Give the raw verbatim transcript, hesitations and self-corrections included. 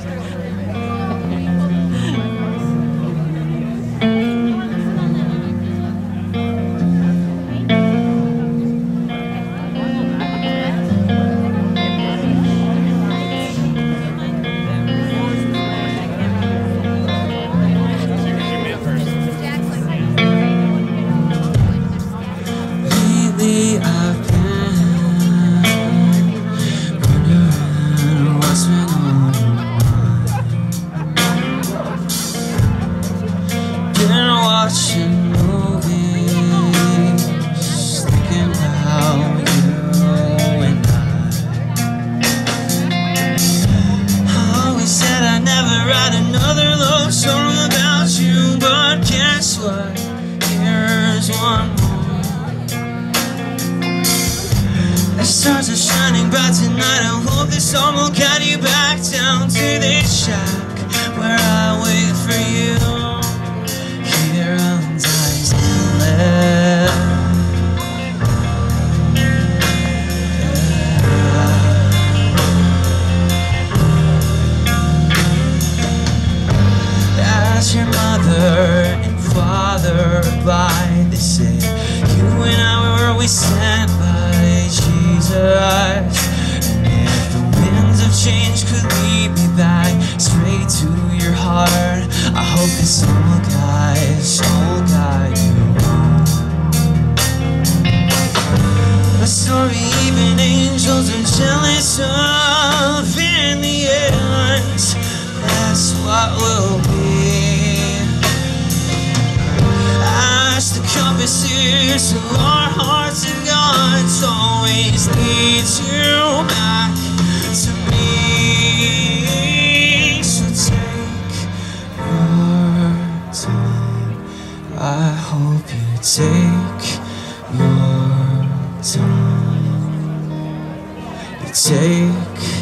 Watching movies, thinking about you and I. I always said I'd never write another love song about you, but guess what? Here's one more. The stars are shining bright tonight. I hope this song will guide you back down to this shack where I wait for you. Here on time's Inlet. As your mother and father abide, they say you and I were always sent by Jesus. And if the winds of change could lead me back straight to your heart, I hope this song will guide, will guide you. A story even angels are jealous of. In the end, that's what will be. As the compass is to our hearts and God's always leads you back to me. So take your time. I hope you take your time. You take